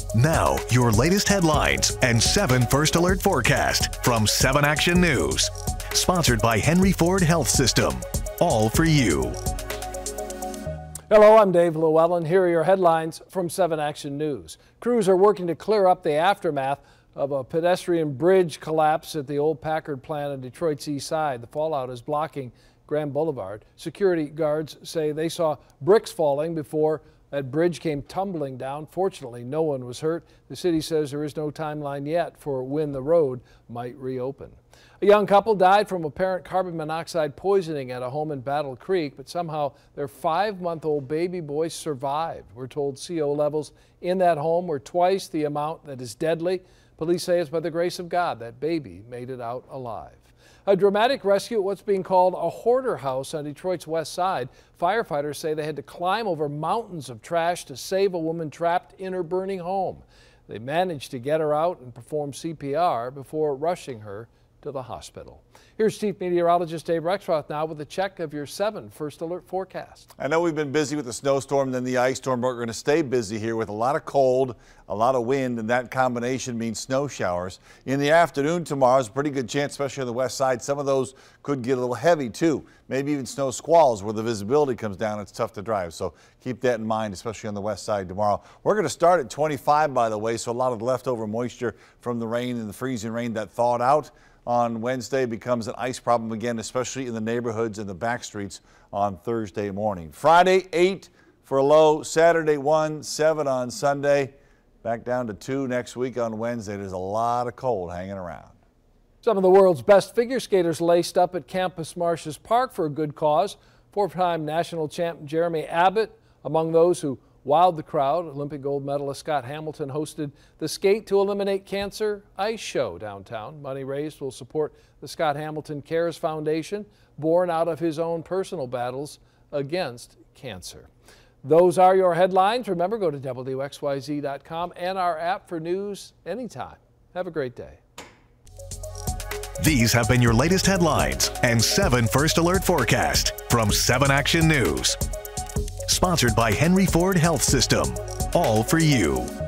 Now, your latest headlines and 7 First Alert forecast from 7 Action News. Sponsored by Henry Ford Health System. All for you. Hello, I'm Dave Llewellyn. Here are your headlines from 7 Action News. Crews are working to clear up the aftermath of a pedestrian bridge collapse at the old Packard plant on Detroit's east side. The fallout is blocking Grand Boulevard. Security guards say they saw bricks falling before that bridge came tumbling down. Fortunately, no one was hurt. The city says there is no timeline yet for when the road might reopen. A young couple died from apparent carbon monoxide poisoning at a home in Battle Creek, but somehow their 5-month-old baby boy survived. We're told CO levels in that home were twice the amount that is deadly. Police say it's by the grace of God that baby made it out alive. A dramatic rescue at what's being called a hoarder house on Detroit's west side. Firefighters say they had to climb over mountains of trash to save a woman trapped in her burning home. They managed to get her out and perform CPR before rushing her to the hospital. Here's Chief Meteorologist Dave Rexroth now with a check of your 7 First Alert forecast. I know we've been busy with the snowstorm, then the ice storm, but we're going to stay busy here with a lot of cold, a lot of wind, and that combination means snow showers. In the afternoon tomorrow, there's a pretty good chance, especially on the west side, some of those could get a little heavy too. Maybe even snow squalls where the visibility comes down. It's tough to drive, so keep that in mind, especially on the west side tomorrow. We're going to start at 25, by the way, so a lot of leftover moisture from the rain and the freezing rain that thawed out on Wednesday becomes an ice problem again, especially in the neighborhoods and the back streets on Thursday morning. Friday, 8 for a low. Saturday, 1, 7 on Sunday. Back down to 2 next week on Wednesday. There's a lot of cold hanging around. Some of the world's best figure skaters laced up at Campus Martius Park for a good cause. 4-time national champ Jeremy Abbott among those who wowed the crowd. Olympic gold medalist Scott Hamilton hosted the Skate to Eliminate Cancer ice show downtown. Money raised will support the Scott Hamilton Cares Foundation, born out of his own personal battles against cancer. Those are your headlines. Remember, go to WXYZ.com and our app for news anytime. Have a great day. These have been your latest headlines and 7 First Alert forecast from 7 Action News. Sponsored by Henry Ford Health System. All for you.